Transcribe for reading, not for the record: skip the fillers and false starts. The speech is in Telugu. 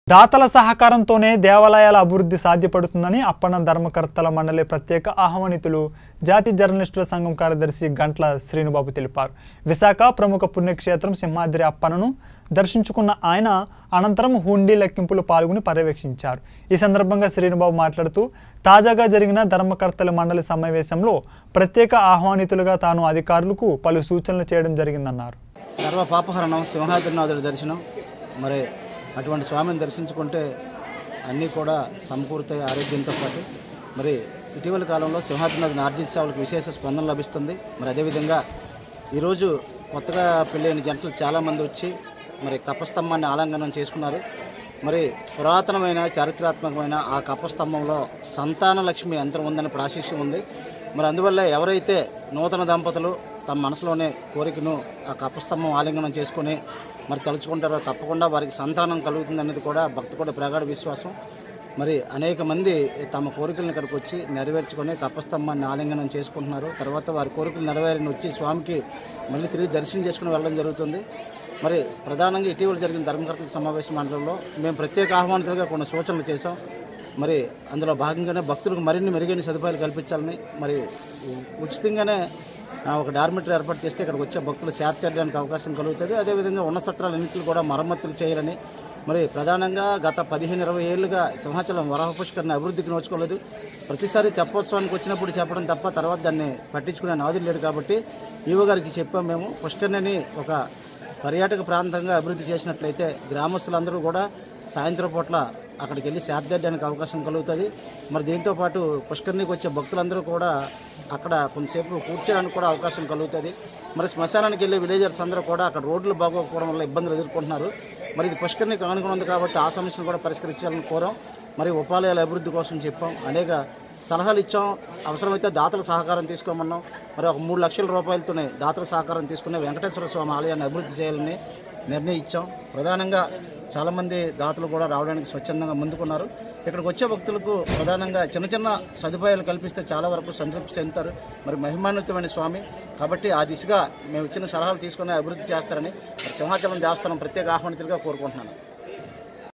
దాతల సహకారంతోనే దేవాలయాల అభివృద్ధి సాధ్యపడుతుందని అప్పన్న ధర్మకర్తల మండలి ప్రత్యేక ఆహ్వానితులు జాతి జర్నలిస్టుల సంఘం కార్యదర్శి గంట్ల శ్రీనుబాబు తెలిపారు. విశాఖ ప్రముఖ పుణ్యక్షేత్రం సింహాద్రి అప్పన్నను దర్శించుకున్న ఆయన అనంతరం హుండీ లెక్కింపులు పాల్గొని పర్యవేక్షించారు. ఈ సందర్భంగా శ్రీనుబాబు మాట్లాడుతూ తాజాగా జరిగిన ధర్మకర్తల మండలి సమావేశంలో ప్రత్యేక ఆహ్వానితులుగా తాను అధికారులకు పలు సూచనలు చేయడం జరిగిందన్నారు. సర్వ పాపహరణం సింహాద్రినాథుడి దర్శనం మరి అటువంటి స్వామిని దర్శించుకుంటే అన్నీ కూడా సమకూరుతాయి ఆరోగ్యంతో పాటు. మరి ఇటీవల కాలంలో సింహాద్రినాథుని ఆర్జిత సేవలకు విశేష స్పందన లభిస్తుంది. మరి అదేవిధంగా ఈరోజు కొత్తగా పెళ్ళైన జంటలు చాలామంది వచ్చి మరి కప్పస్తంభాన్ని ఆలంఘనం చేసుకున్నారు. మరి పురాతనమైన చారిత్రాత్మకమైన ఆ కప్పస్తంభంలో సంతాన లక్ష్మి యంత్రం ఉందని ప్రాశస్యం ఉంది. మరి అందువల్ల ఎవరైతే నూతన దంపతులు తమ మనసులోనే కోరికను ఆ కప్పస్తంభం ఆలింగనం చేసుకుని మరి తలుచుకుంటారో తప్పకుండా వారికి సంతానం కలుగుతుంది అనేది కూడా భక్తుల ప్రగాఢ విశ్వాసం. మరి అనేక మంది తమ కోరికలను ఇక్కడికి వచ్చి నెరవేర్చుకొని కప్పస్తంభాన్ని ఆలింగనం చేసుకుంటున్నారు. తర్వాత వారి కోరికలు నెరవేరిని వచ్చి స్వామికి మళ్ళీ తిరిగి దర్శనం చేసుకుని వెళ్ళడం జరుగుతుంది. మరి ప్రధానంగా ఇటీవల జరిగిన ధర్మకర్తల సమావేశ మండలంలో మేము ప్రత్యేక ఆహ్వానితులుగా కొన్ని సూచనలు చేశాం. మరి అందులో భాగంగానే భక్తులకు మరిన్ని మెరుగైన సదుపాయాలు కల్పించాలని మరి ఉచితంగానే ఒక డార్మిటరీ ఏర్పాటు చేస్తే ఇక్కడికి వచ్చే భక్తులు సేద తీరడానికి అవకాశం కలుగుతుంది. అదేవిధంగా ఉన్న సత్రాలన్నింటినీ కూడా మరమ్మతులు చేయాలని మరి ప్రధానంగా గత 15-20 ఏళ్లుగా సింహాచలం వరాహ పుష్కరిని అభివృద్ధికి నోచుకోలేదు. ప్రతిసారి తెప్పోత్సవానికి వచ్చినప్పుడు చెప్పడం తప్ప తర్వాత దాన్ని పట్టించుకునే నాదులు లేడు. కాబట్టి ఈవో గారికి చెప్పాం మేము పుష్కరిణిని ఒక పర్యాటక ప్రాంతంగా అభివృద్ధి చేసినట్లయితే గ్రామస్తులందరూ కూడా సాయంత్రం పూట్ల అక్కడికి వెళ్ళి సేదడానికి అవకాశం కలుగుతుంది. మరి దీంతోపాటు పుష్కరిణికి వచ్చే భక్తులందరూ కూడా అక్కడ కొంతసేపు కూర్చోడానికి కూడా అవకాశం కలుగుతుంది. మరి శ్మశానానికి వెళ్ళే విలేజర్స్ అందరూ కూడా అక్కడ రోడ్లు బాగోకపోవడం వల్ల ఇబ్బందులు ఎదుర్కొంటున్నారు. మరి ఇది పుష్కరిణికి ఆనుకుని ఉంది కాబట్టి ఆ సమస్యను కూడా పరిష్కరించాలని కోరాం. మరి ఉపాలయాల అభివృద్ధి కోసం చెప్పాం, అనేక సలహాలు ఇచ్చాం. అవసరమైతే దాతల సహకారం తీసుకోమన్నాం. మరి ఒక 3 లక్షల రూపాయలతోనే దాతల సహకారం తీసుకుని వెంకటేశ్వర స్వామి ఆలయాన్ని అభివృద్ధి చేయాలని నిర్ణయించాం. ప్రధానంగా చాలామంది దాతలు కూడా రావడానికి స్వచ్ఛందంగా ముందుకున్నారు. ఇక్కడికి వచ్చే భక్తులకు ప్రధానంగా చిన్న చిన్న సదుపాయాలు కల్పిస్తే చాలా వరకు సంతృప్తి చెందుతారు. మరి మహిమాన్వితమైన స్వామి కాబట్టి ఆ దిశగా మేము ఇచ్చిన సలహాలు తీసుకుని అభివృద్ధి చేస్తారని సింహాచలం దేవస్థానం ప్రత్యేక ఆహ్వానితులుగా కోరుకుంటున్నాను.